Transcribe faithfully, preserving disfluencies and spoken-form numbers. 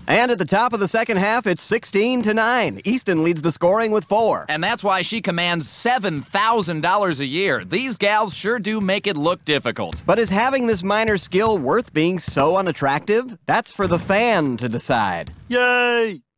And at the top of the second half, it's sixteen to nine. Easton leads the scoring with four. And that's why she commands seven thousand dollars a year. These gals sure do make it look difficult. But is having this minor skill worth being so unattractive? That's for the fan to decide. Yay!